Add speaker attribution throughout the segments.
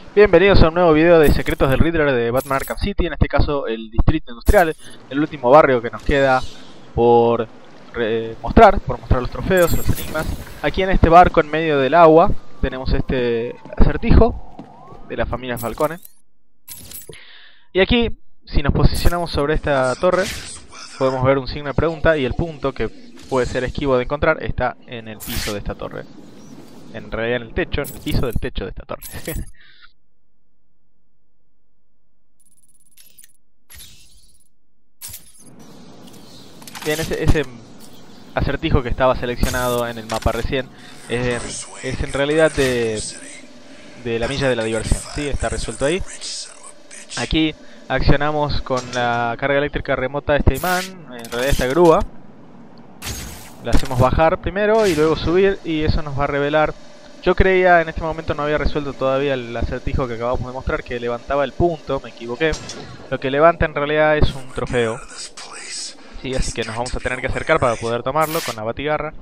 Speaker 1: Bienvenidos a un nuevo video de Secretos del Riddler de Batman Arkham City, en este caso el Distrito Industrial, el último barrio que nos queda por mostrar los trofeos, los enigmas. Aquí en este barco en medio del agua tenemos este acertijo de la familia Falcone. Y aquí, si nos posicionamos sobre esta torre, podemos ver un signo de pregunta y el punto, que puede ser esquivo de encontrar, está en el piso de esta torre. En realidad en el techo, en el piso del techo de esta torre. Bien, ese acertijo que estaba seleccionado en el mapa recién es en realidad de la milla de la diversión, ¿sí? Está resuelto ahí. Aquí accionamos con la carga eléctrica remota este imán, en realidad esta grúa. La hacemos bajar primero y luego subir, y eso nos va a revelar. Yo creía, en este momento no había resuelto todavía el acertijo que acabamos de mostrar, que levantaba el punto, me equivoqué. Lo que levanta en realidad es un trofeo. Sí, así que nos vamos a tener que acercar para poder tomarlo con la batigarra.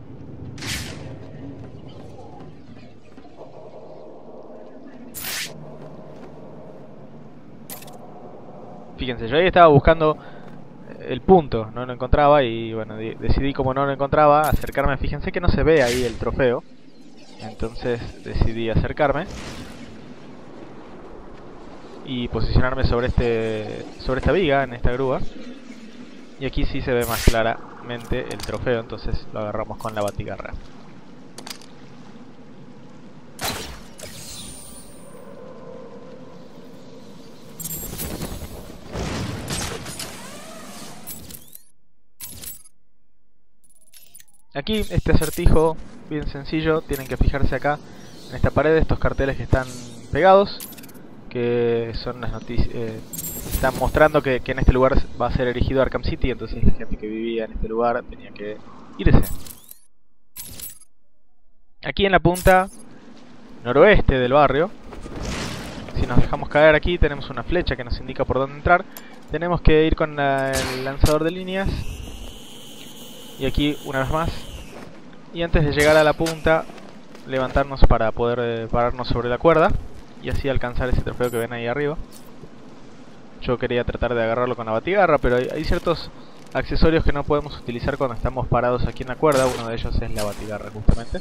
Speaker 1: Fíjense, yo ahí estaba buscando el punto, no lo encontraba y bueno, decidí, como no lo encontraba, acercarme. Fíjense que no se ve ahí el trofeo, entonces decidí acercarme y posicionarme sobre esta viga, en esta grúa. Y aquí sí se ve más claramente el trofeo, entonces lo agarramos con la batigarra. Aquí este acertijo, bien sencillo, tienen que fijarse acá en esta pared, estos carteles que están pegados, que son las noticias, están mostrando que en este lugar va a ser erigido Arkham City, entonces la gente que vivía en este lugar tenía que irse. Aquí en la punta noroeste del barrio, si nos dejamos caer aquí, tenemos una flecha que nos indica por dónde entrar. Tenemos que ir con el lanzador de líneas. Y aquí una vez más. Y antes de llegar a la punta, levantarnos para poder pararnos sobre la cuerda y así alcanzar ese trofeo que ven ahí arriba. Yo quería tratar de agarrarlo con la batigarra, pero hay ciertos accesorios que no podemos utilizar cuando estamos parados aquí en la cuerda. Uno de ellos es la batigarra, justamente.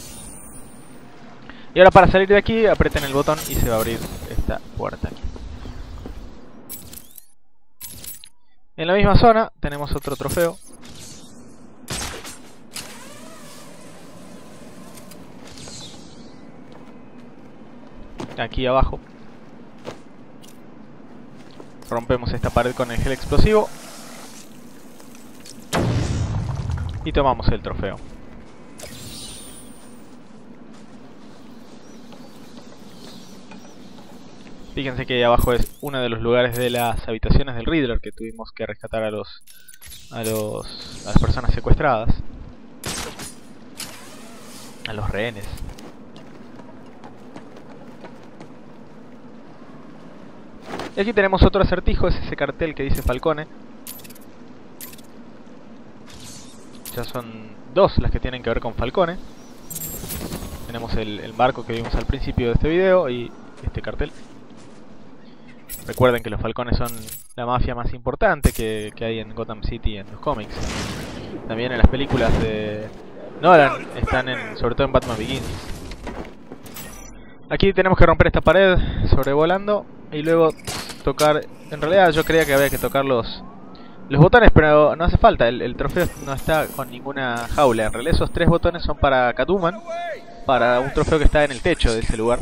Speaker 1: Y ahora, para salir de aquí, aprieten el botón y se va a abrir esta puerta aquí. En la misma zona tenemos otro trofeo. Aquí abajo. Rompemos esta pared con el gel explosivo y tomamos el trofeo. Fíjense que ahí abajo es uno de los lugares de las habitaciones del Riddler, que tuvimos que rescatar a las personas secuestradas, a los rehenes. Y aquí tenemos otro acertijo, es ese cartel que dice Falcone. Ya son dos las que tienen que ver con Falcone. Tenemos el barco que vimos al principio de este video y este cartel. Recuerden que los Falcones son la mafia más importante que hay en Gotham City en los cómics. También en las películas de Nolan están sobre todo en Batman Begins. Aquí tenemos que romper esta pared sobrevolando y luego tocar. En realidad yo creía que había que tocar los botones, pero no hace falta. El trofeo no está con ninguna jaula. En realidad esos tres botones son para Catwoman, para un trofeo que está en el techo de ese lugar.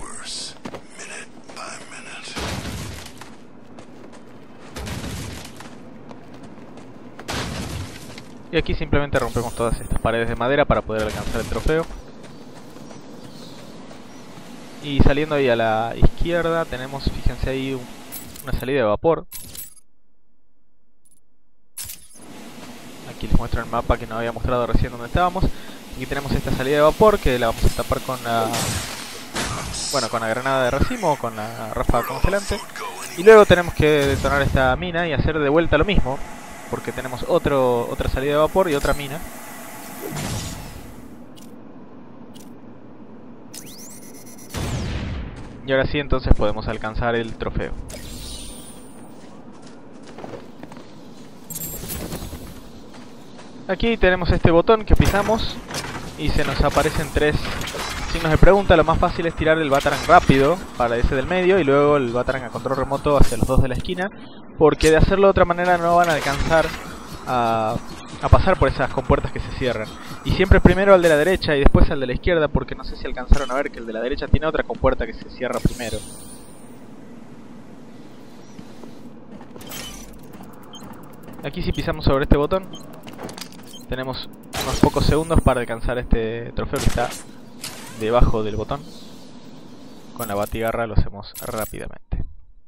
Speaker 1: Y aquí simplemente rompemos todas estas paredes de madera para poder alcanzar el trofeo. Y saliendo ahí a la izquierda tenemos, fíjense ahí, una salida de vapor. Aquí les muestro el mapa que nos había mostrado recién donde estábamos. Aquí tenemos esta salida de vapor que la vamos a tapar con con la granada de racimo o con la ráfaga congelante. Y luego tenemos que detonar esta mina y hacer de vuelta lo mismo, porque tenemos otra salida de vapor y otra mina. Y ahora sí, entonces podemos alcanzar el trofeo. Aquí tenemos este botón que pisamos y se nos aparecen 3 signos de pregunta. Lo más fácil es tirar el Batarang rápido para ese del medio y luego el Batarang a control remoto hacia los 2 de la esquina, porque de hacerlo de otra manera no van a alcanzar a pasar por esas compuertas que se cierran. Y siempre primero al de la derecha y después al de la izquierda, porque no sé si alcanzaron a ver que el de la derecha tiene otra compuerta que se cierra primero. Aquí si pisamos sobre este botón tenemos unos pocos segundos para alcanzar este trofeo que está debajo del botón. Con la batigarra lo hacemos rápidamente.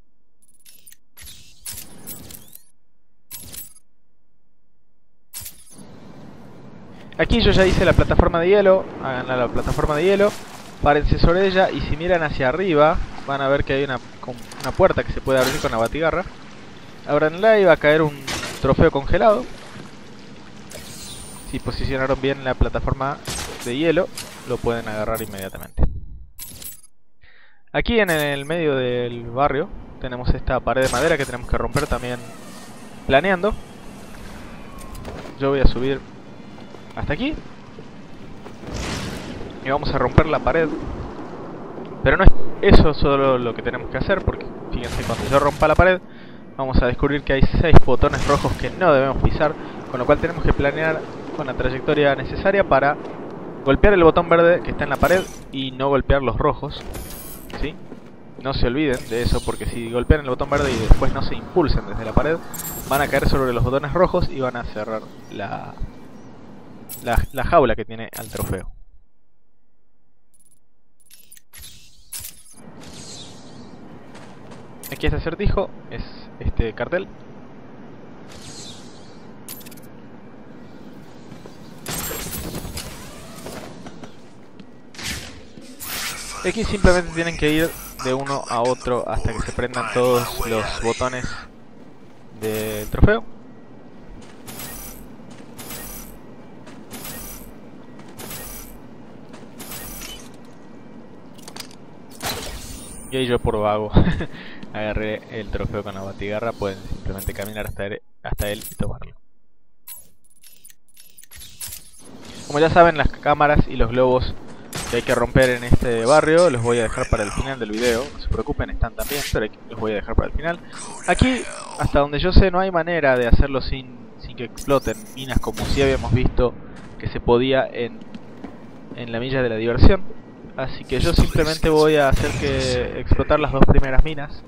Speaker 1: Aquí yo ya hice la plataforma de hielo. Hagan la plataforma de hielo, párense sobre ella y si miran hacia arriba van a ver que hay una puerta que se puede abrir con la batigarra. Ábranla y va a caer un trofeo congelado. Si posicionaron bien la plataforma de hielo, lo pueden agarrar inmediatamente. Aquí en el medio del barrio tenemos esta pared de madera que tenemos que romper también planeando. Yo voy a subir hasta aquí y vamos a romper la pared. Pero no es eso solo lo que tenemos que hacer, porque fíjense, cuando yo rompa la pared vamos a descubrir que hay 6 botones rojos que no debemos pisar, con lo cual tenemos que planear con la trayectoria necesaria para golpear el botón verde que está en la pared y no golpear los rojos, ¿sí? No se olviden de eso, porque si golpean el botón verde y después no se impulsan desde la pared, van a caer sobre los botones rojos y van a cerrar la jaula que tiene al trofeo. Aquí este acertijo es este cartel. Aquí simplemente tienen que ir de uno a otro hasta que se prendan todos los botones del trofeo. Y ahí yo por vago agarré el trofeo con la batigarra. Pueden simplemente caminar hasta él y tomarlo. Como ya saben, las cámaras y los globos que hay que romper en este barrio los voy a dejar para el final del video. No se preocupen, están también, pero los voy a dejar para el final. Aquí, hasta donde yo sé, no hay manera de hacerlo sin que exploten minas, como si habíamos visto que se podía en la milla de la diversión. Así que yo simplemente voy a hacer que explotar las 2 primeras minas.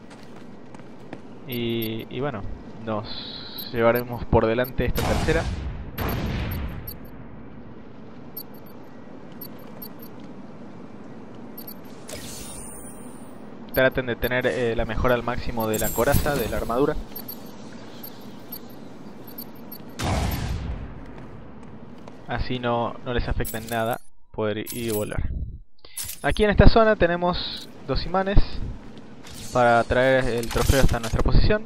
Speaker 1: Y bueno, nos llevaremos por delante esta tercera. Traten de tener la mejora al máximo de la coraza, de la armadura. Así no les afecta en nada poder ir y volar. Aquí en esta zona tenemos 2 imanes para traer el trofeo hasta nuestra posición.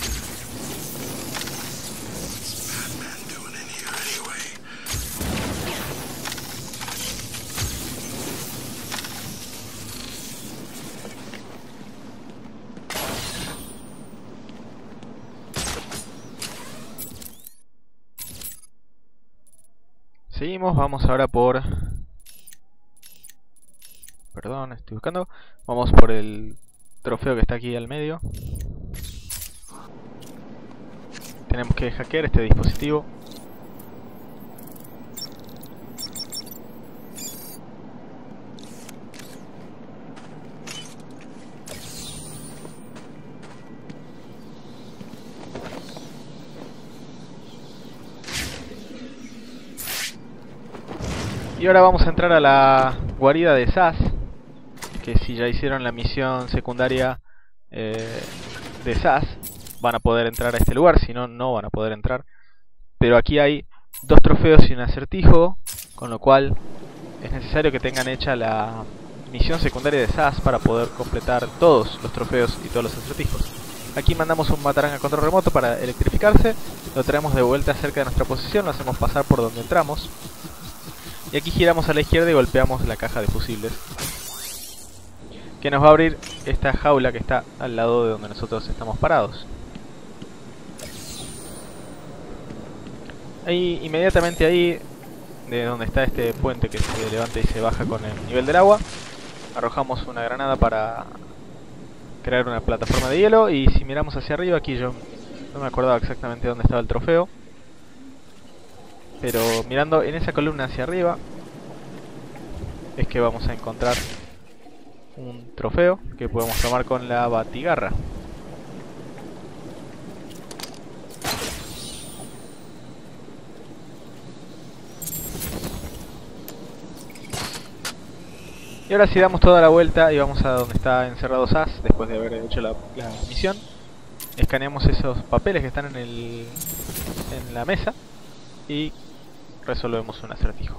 Speaker 1: Seguimos, vamos ahora por... Perdón, estoy buscando. Vamos por el trofeo que está aquí al medio. Tenemos que hackear este dispositivo. Y ahora vamos a entrar a la guarida de SAS, que si ya hicieron la misión secundaria de SAS, van a poder entrar a este lugar, si no, no van a poder entrar. Pero aquí hay 2 trofeos y un acertijo, con lo cual es necesario que tengan hecha la misión secundaria de SAS para poder completar todos los trofeos y todos los acertijos. Aquí mandamos un Batarang a control remoto para electrificarse, lo traemos de vuelta cerca de nuestra posición, lo hacemos pasar por donde entramos. Y aquí giramos a la izquierda y golpeamos la caja de fusibles, que nos va a abrir esta jaula que está al lado de donde nosotros estamos parados. Ahí, inmediatamente ahí, de donde está este puente que se levanta y se baja con el nivel del agua, arrojamos una granada para crear una plataforma de hielo. Y si miramos hacia arriba, aquí yo no me acordaba exactamente dónde estaba el trofeo, pero mirando en esa columna hacia arriba es que vamos a encontrar un trofeo que podemos tomar con la batigarra. Y ahora si damos toda la vuelta y vamos a donde está encerrado Zaz, después de haber hecho la misión, escaneamos esos papeles que están en la mesa y resolvemos un acertijo.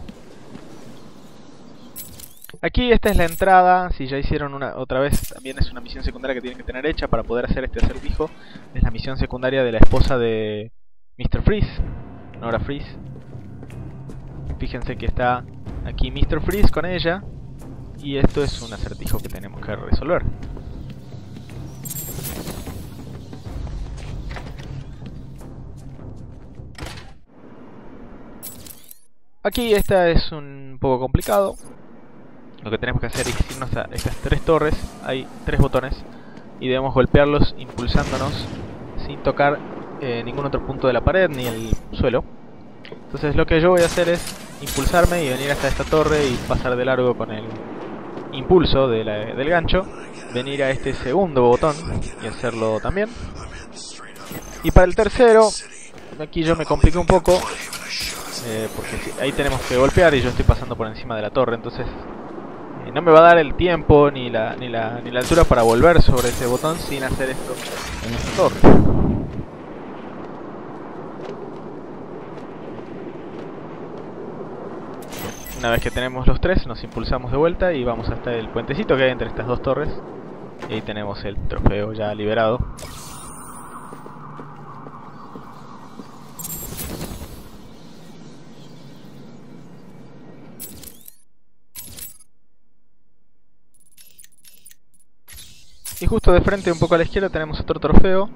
Speaker 1: Aquí esta es la entrada. Si ya hicieron otra vez, también es una misión secundaria que tienen que tener hecha para poder hacer este acertijo. Es la misión secundaria de la esposa de Mr. Freeze, Nora Freeze. Fíjense que está aquí Mr. Freeze con ella. Y esto es un acertijo que tenemos que resolver. Aquí esta es un poco complicado. Lo que tenemos que hacer es irnos a estas tres torres. Hay tres botones y debemos golpearlos impulsándonos sin tocar ningún otro punto de la pared ni el suelo. Entonces lo que yo voy a hacer es impulsarme y venir hasta esta torre y pasar de largo con el impulso del gancho, venir a este segundo botón y hacerlo también. Y para el tercero, aquí yo me compliqué un poco, porque ahí tenemos que golpear y yo estoy pasando por encima de la torre, entonces no me va a dar el tiempo ni la altura para volver sobre ese botón sin hacer esto en esta torre. Una vez que tenemos los tres, nos impulsamos de vuelta y vamos hasta el puentecito que hay entre estas dos torres. Y ahí tenemos el trofeo ya liberado. Y justo de frente, un poco a la izquierda, tenemos otro trofeo.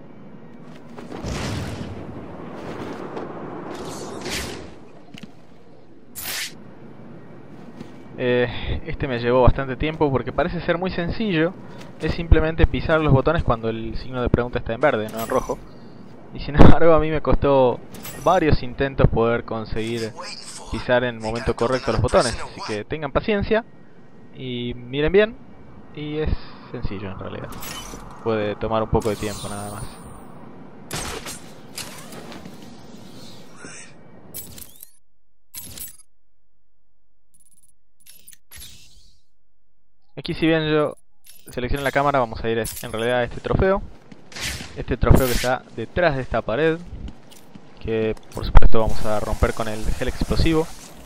Speaker 1: Este me llevó bastante tiempo porque parece ser muy sencillo. Es simplemente pisar los botones cuando el signo de pregunta está en verde, no en rojo. Y sin embargo a mí me costó varios intentos poder conseguir pisar en el momento correcto los botones. Así que tengan paciencia y miren bien. Y es sencillo en realidad. Puede tomar un poco de tiempo nada más. Aquí si bien yo selecciono la cámara, vamos a ir en realidad a este trofeo. Este trofeo que está detrás de esta pared, que por supuesto vamos a romper con el gel explosivo.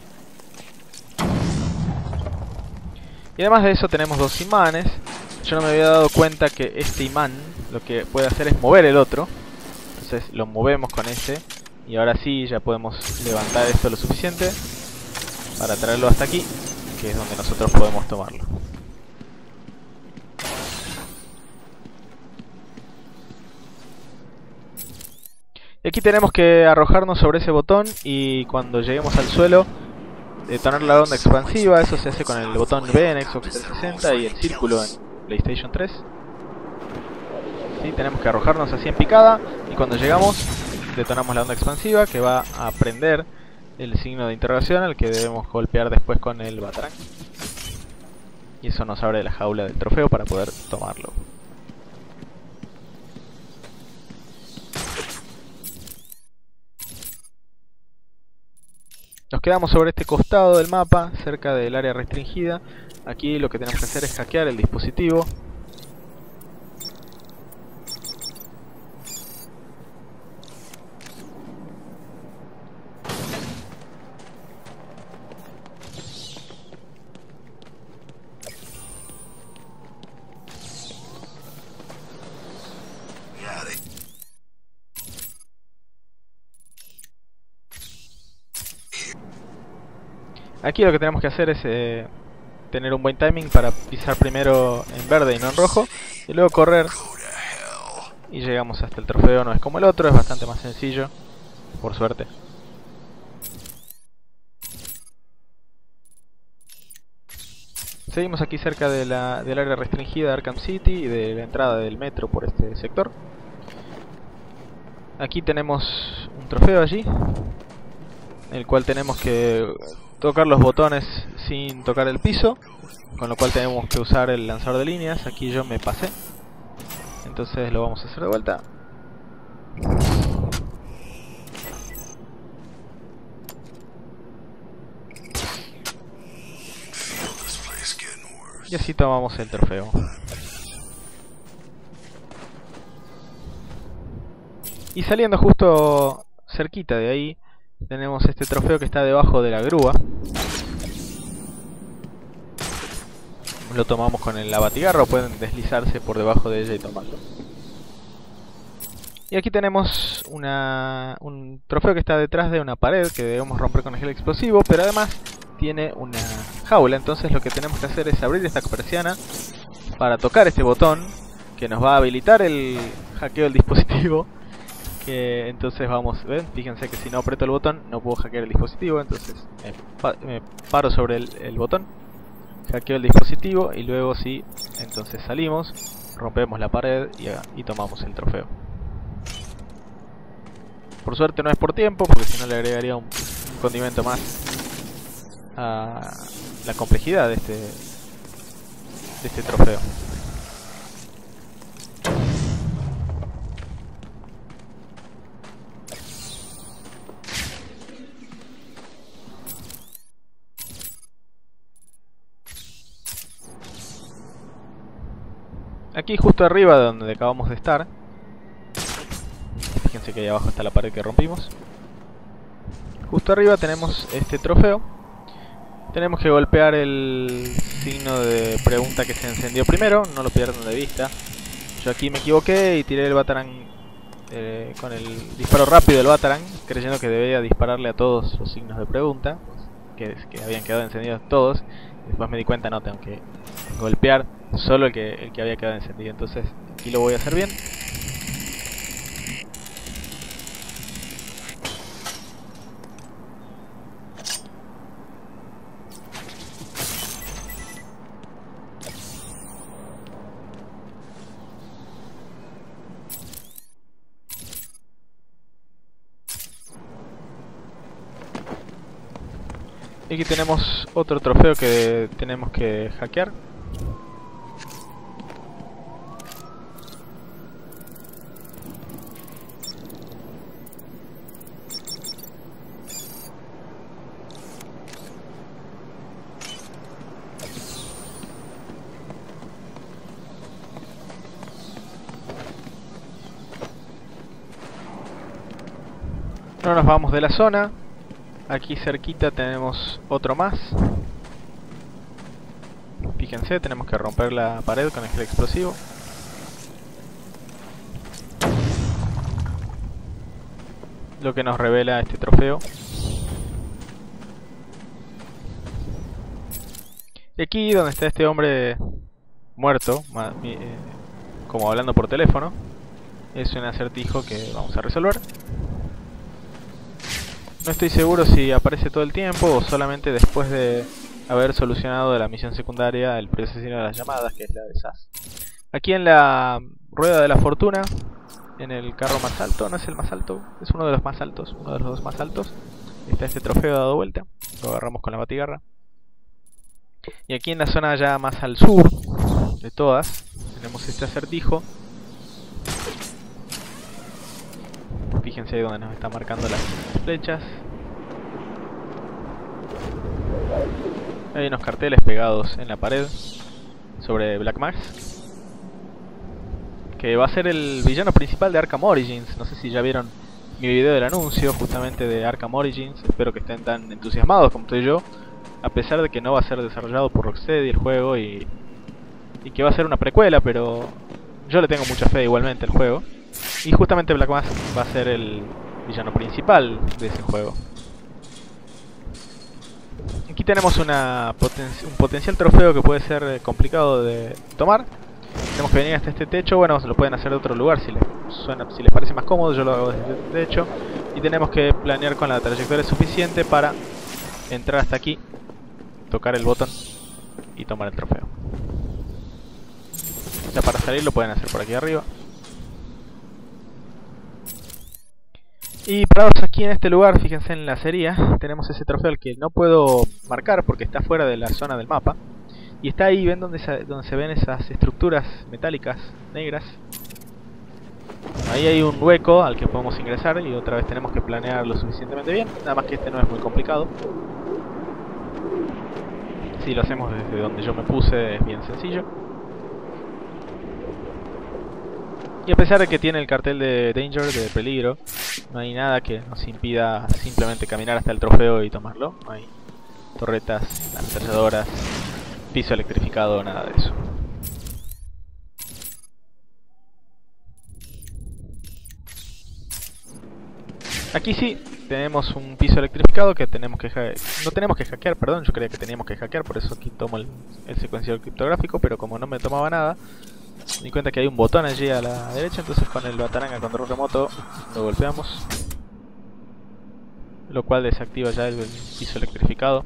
Speaker 1: Y además de eso tenemos dos imanes. Yo no me había dado cuenta que este imán lo que puede hacer es mover el otro. Entonces lo movemos con ese. Y ahora sí ya podemos levantar esto lo suficiente para traerlo hasta aquí, que es donde nosotros podemos tomarlo. Y aquí tenemos que arrojarnos sobre ese botón y cuando lleguemos al suelo detonar la onda expansiva. Eso se hace con el botón B en Xbox 360 y el círculo en PlayStation 3. ¿Sí? Tenemos que arrojarnos así en picada y cuando llegamos detonamos la onda expansiva que va a prender el signo de interrogación al que debemos golpear después con el batarang. Y eso nos abre la jaula del trofeo para poder tomarlo. Nos quedamos sobre este costado del mapa, cerca del área restringida. Aquí lo que tenemos que hacer es hackear el dispositivo. Aquí lo que tenemos que hacer es tener un buen timing para pisar primero en verde y no en rojo, y luego correr y llegamos hasta el trofeo. No es como el otro, es bastante más sencillo, por suerte. Seguimos aquí cerca de del área restringida de Arkham City y de la entrada del metro por este sector. Aquí tenemos un trofeo allí, en el cual tenemos que tocar los botones sin tocar el piso, con lo cual tenemos que usar el lanzador de líneas. Aquí yo me pasé, entonces lo vamos a hacer de vuelta. Y así tomamos el trofeo. Y saliendo justo cerquita de ahí, tenemos este trofeo que está debajo de la grúa. Lo tomamos con la batigarra, o pueden deslizarse por debajo de ella y tomarlo. Y aquí tenemos un trofeo que está detrás de una pared que debemos romper con el gel explosivo, pero además tiene una jaula. Entonces lo que tenemos que hacer es abrir esta persiana para tocar este botón que nos va a habilitar el hackeo del dispositivo. Que entonces vamos, ¿ven? Fíjense que si no aprieto el botón no puedo hackear el dispositivo. Entonces me paro sobre el botón, hackeo el dispositivo y luego sí, entonces salimos, rompemos la pared y tomamos el trofeo. Por suerte no es por tiempo, porque si no le agregaría un condimento más a la complejidad de este trofeo. Aquí justo arriba de donde acabamos de estar, fíjense que ahí abajo está la pared que rompimos. Justo arriba tenemos este trofeo. Tenemos que golpear el signo de pregunta que se encendió primero, no lo pierdan de vista. Yo aquí me equivoqué y tiré el Batarang con el disparo rápido del Batarang, creyendo que debía dispararle a todos los signos de pregunta, que habían quedado encendidos todos. Después me di cuenta, no, tengo que golpear solo el que había quedado encendido. Entonces aquí lo voy a hacer bien. Y aquí tenemos otro trofeo que tenemos que hackear. No nos vamos de la zona. Aquí cerquita tenemos otro más. Fíjense, tenemos que romper la pared con el gel explosivo. Lo que nos revela este trofeo. Y aquí donde está este hombre muerto, como hablando por teléfono, es un acertijo que vamos a resolver. No estoy seguro si aparece todo el tiempo o solamente después de haber solucionado la misión secundaria, el procesamiento de las llamadas, que es la de SAS. Aquí en la rueda de la fortuna, en el carro más alto, no es el más alto, es uno de los más altos, uno de los dos más altos, está este trofeo dado vuelta, lo agarramos con la batigarra. Y aquí en la zona ya más al sur de todas, tenemos este acertijo. Fíjense ahí donde nos está marcando las flechas. Hay unos carteles pegados en la pared sobre Black Mask, que va a ser el villano principal de Arkham Origins. No sé si ya vieron mi video del anuncio justamente de Arkham Origins. Espero que estén tan entusiasmados como estoy yo, a pesar de que no va a ser desarrollado por Rocksteady el juego y que va a ser una precuela, pero yo le tengo mucha fe igualmente al juego. Y justamente Black Mask va a ser el villano principal de ese juego. Aquí tenemos un potencial trofeo que puede ser complicado de tomar. Tenemos que venir hasta este techo. Bueno, lo pueden hacer de otro lugar si les parece más cómodo. Yo lo hago desde este techo. Y tenemos que planear con la trayectoria suficiente para entrar hasta aquí, tocar el botón y tomar el trofeo. Ya para salir lo pueden hacer por aquí arriba. Y parados aquí en este lugar, fíjense en la serie, tenemos ese trofeo al que no puedo marcar porque está fuera de la zona del mapa. Y está ahí, ven donde se ven esas estructuras metálicas negras. Ahí hay un hueco al que podemos ingresar y otra vez tenemos que planear lo suficientemente bien. Nada más que este no es muy complicado. Si lo hacemos desde donde yo me puse es bien sencillo. Y a pesar de que tiene el cartel de Danger, de peligro, no hay nada que nos impida simplemente caminar hasta el trofeo y tomarlo. No hay torretas, ametralladoras, piso electrificado, nada de eso. Aquí sí, tenemos un piso electrificado que tenemos que no tenemos que hackear, perdón, yo creía que teníamos que hackear, por eso aquí tomo el secuenciador criptográfico, pero como no me tomaba nada, me di cuenta que hay un botón allí a la derecha, entonces con el batarang a control remoto lo golpeamos, lo cual desactiva ya el piso electrificado.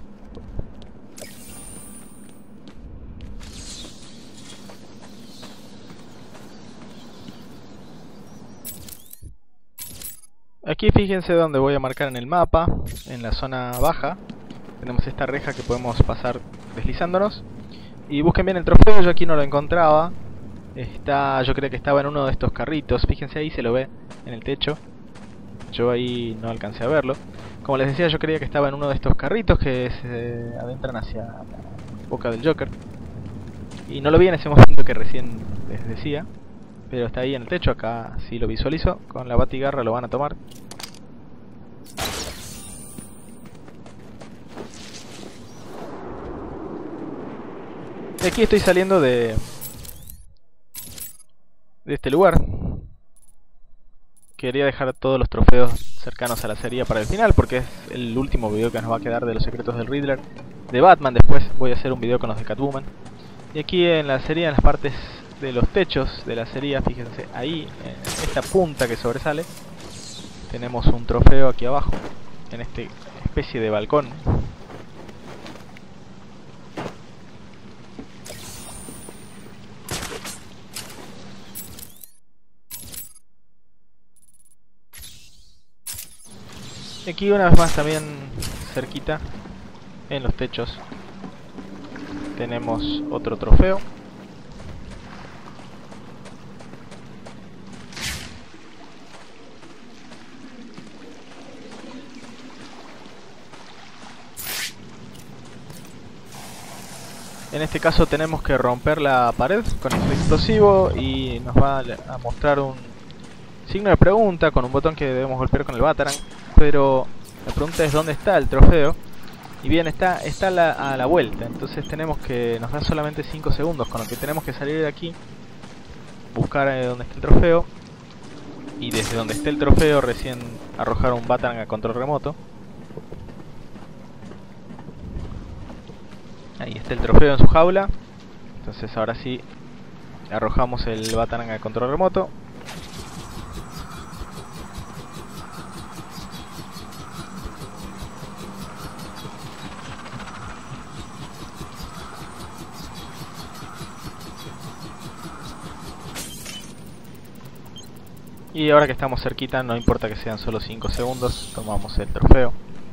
Speaker 1: Aquí fíjense donde voy a marcar en el mapa, en la zona baja. Tenemos esta reja que podemos pasar deslizándonos. Y busquen bien el trofeo, yo aquí no lo encontraba. Yo creía que estaba en uno de estos carritos, fíjense ahí se lo ve en el techo. Yo ahí no alcancé a verlo. Como les decía, yo creía que estaba en uno de estos carritos que se adentran hacia la boca del Joker. Y no lo vi en ese momento que recién les decía. Pero está ahí en el techo, acá sí lo visualizo. Con la batigarra lo van a tomar. Y aquí estoy saliendo de este lugar. Quería dejar todos los trofeos cercanos a la serie para el final, porque es el último video que nos va a quedar de los secretos del Riddler de Batman. Después voy a hacer un video con los de Catwoman. Y aquí en la serie, en las partes de los techos de la serie, fíjense ahí, en esta punta que sobresale, tenemos un trofeo aquí abajo, en esta especie de balcón. Y aquí una vez más también cerquita, en los techos, tenemos otro trofeo. En este caso tenemos que romper la pared con este explosivo y nos va a mostrar un signo de pregunta con un botón que debemos golpear con el batarang. Pero la pregunta es dónde está el trofeo. Y bien, está a la vuelta, entonces nos da solamente 5 segundos, con lo que tenemos que salir de aquí, buscar donde está el trofeo, y desde donde esté el trofeo recién arrojar un batarang a control remoto. Ahí está el trofeo en su jaula, entonces ahora sí arrojamos el batarang a control remoto. Y ahora que estamos cerquita, no importa que sean solo 5 segundos, tomamos el trofeo.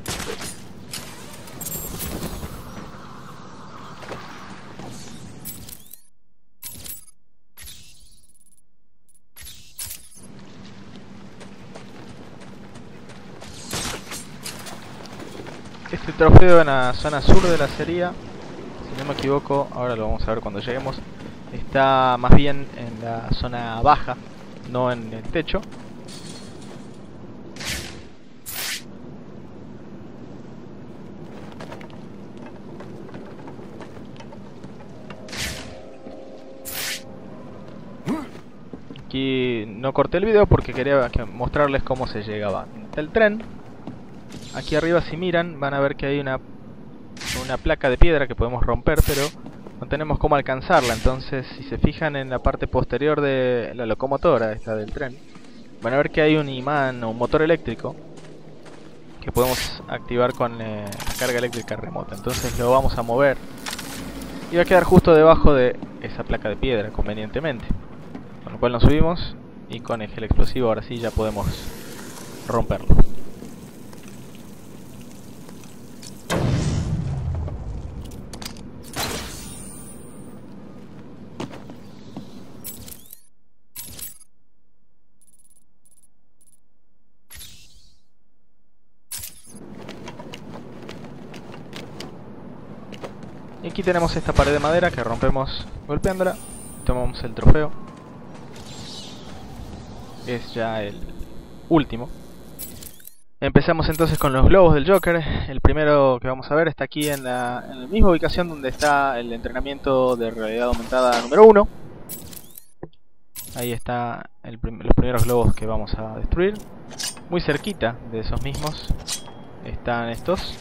Speaker 1: Este trofeo en la zona sur de la serie, si no me equivoco, ahora lo vamos a ver cuando lleguemos, está más bien en la zona baja, no en el techo. Aquí no corté el video porque quería mostrarles cómo se llegaba. Está el tren. Aquí arriba, si miran, van a ver que hay una una placa de piedra que podemos romper, pero no tenemos cómo alcanzarla. Entonces, si se fijan en la parte posterior de la locomotora, esta del tren, van a ver que hay un imán o un motor eléctrico que podemos activar con la carga eléctrica remota. Entonces lo vamos a mover y va a quedar justo debajo de esa placa de piedra, convenientemente. Con lo cual nos subimos y con el gel explosivo ahora sí ya podemos romperlo. Y aquí tenemos esta pared de madera que rompemos golpeándola. Tomamos el trofeo. Es ya el último. Empezamos entonces con los globos del Joker. El primero que vamos a ver está aquí en la misma ubicación donde está el entrenamiento de realidad aumentada número 1. Ahí está los primeros globos que vamos a destruir. Muy cerquita de esos mismos están estos.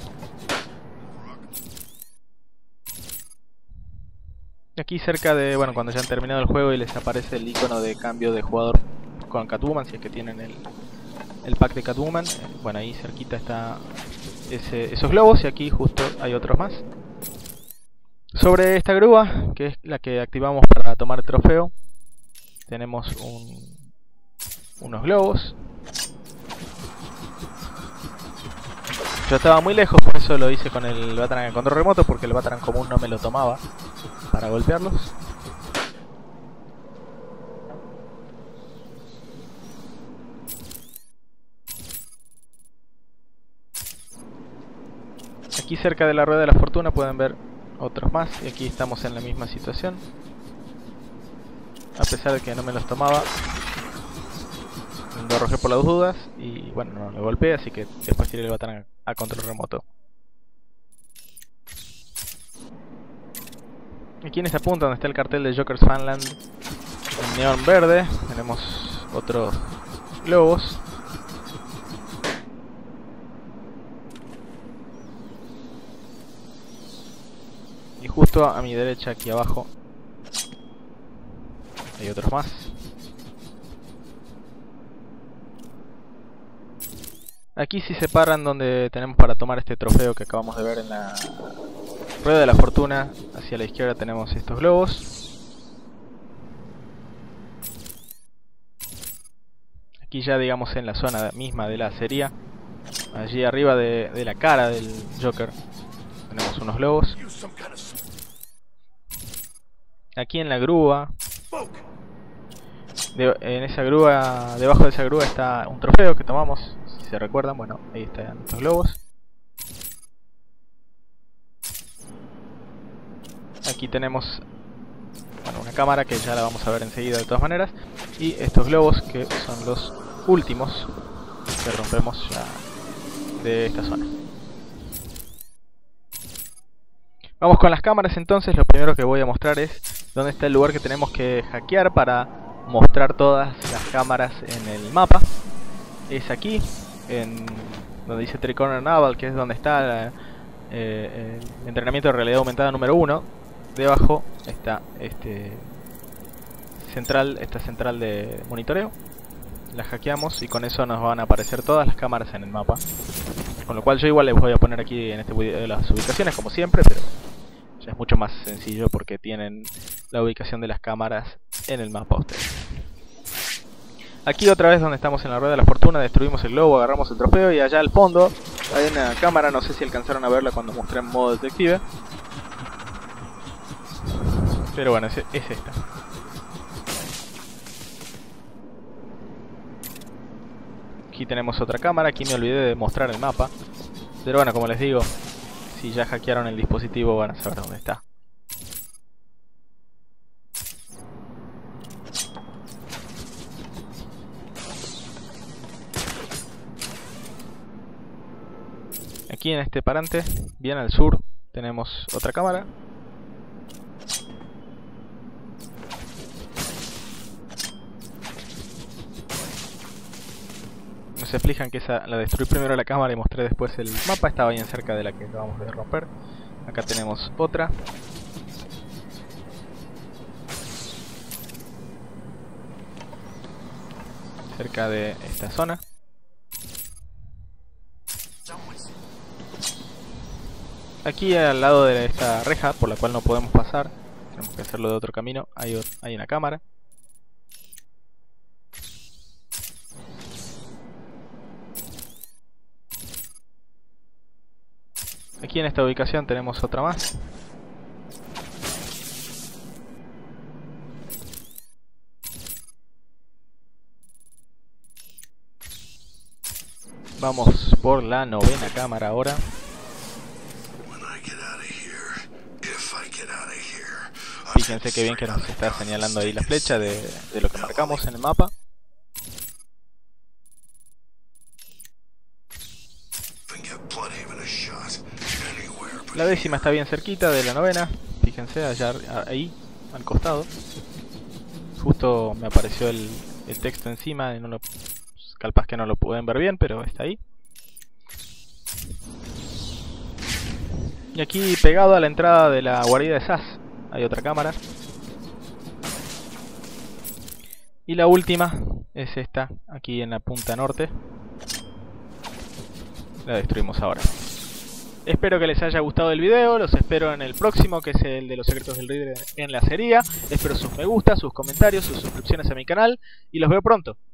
Speaker 1: Aquí cerca de, bueno, cuando ya han terminado el juego y les aparece el icono de cambio de jugador con Catwoman, si es que tienen el pack de Catwoman, bueno, ahí cerquita está esos globos y aquí justo hay otros más. Sobre esta grúa, que es la que activamos para tomar el trofeo, tenemos unos globos. Yo estaba muy lejos, por eso lo hice con el Batarang en control remoto, porque el Batarang común no me lo tomaba para golpearlos. Aquí cerca de la rueda de la fortuna pueden ver otros más, y aquí estamos en la misma situación. A pesar de que no me los tomaba, lo arrojé por las dudas y bueno, no lo golpeé, así que después tiré el Batarang a control remoto. Aquí en esta punta donde está el cartel de Joker's Funland en neón verde, tenemos otros globos. Y justo a mi derecha, aquí abajo, hay otros más. Aquí sí separan donde tenemos para tomar este trofeo que acabamos de ver en la rueda de la fortuna. Hacia la izquierda tenemos estos globos. Aquí ya digamos en la zona misma de la acería, allí arriba de la cara del Joker, tenemos unos globos. Aquí en la grúa, en esa grúa, debajo de esa grúa está un trofeo que tomamos, si se recuerdan. Bueno, ahí están estos globos. Aquí tenemos, bueno, una cámara que ya la vamos a ver enseguida de todas maneras. Y estos globos que son los últimos que rompemos ya de esta zona. Vamos con las cámaras entonces. Lo primero que voy a mostrar es dónde está el lugar que tenemos que hackear para mostrar todas las cámaras en el mapa. Es aquí, en donde dice Tricorner Naval, que es donde está el entrenamiento de realidad aumentada número 1. Debajo está esta central de monitoreo. La hackeamos y con eso nos van a aparecer todas las cámaras en el mapa. Con lo cual yo igual les voy a poner aquí en este video las ubicaciones como siempre, pero ya es mucho más sencillo porque tienen la ubicación de las cámaras en el mapa ustedes. Aquí otra vez donde estamos en la rueda de la fortuna, destruimos el globo, agarramos el trofeo y allá al fondo hay una cámara, no sé si alcanzaron a verla cuando mostré en modo detective. Pero bueno, es esta. Aquí tenemos otra cámara, aquí me olvidé de mostrar el mapa. Pero bueno, como les digo, si ya hackearon el dispositivo van a saber dónde está. Aquí en este parante, bien al sur, tenemos otra cámara. No se fijan que esa la destruí primero la cámara y mostré después el mapa. Estaba bien cerca de la que acabamos de romper. Acá tenemos otra. Cerca de esta zona. Aquí al lado de esta reja por la cual no podemos pasar, tenemos que hacerlo de otro camino, hay una cámara. Aquí en esta ubicación tenemos otra más. Vamos por la 9ª cámara ahora. Fíjense que bien que nos está señalando ahí la flecha de lo que marcamos en el mapa. La 10ª está bien cerquita de la 9ª. Fíjense allá ahí, al costado. Justo me apareció el texto encima y no lo, capaz que no lo pueden ver bien, pero está ahí. Y aquí pegado a la entrada de la guarida de SAS hay otra cámara. Y la última es esta, aquí en la punta norte. La destruimos ahora. Espero que les haya gustado el video, los espero en el próximo, que es el de los secretos del Reader en la serie. Espero sus me gusta, sus comentarios, sus suscripciones a mi canal y los veo pronto.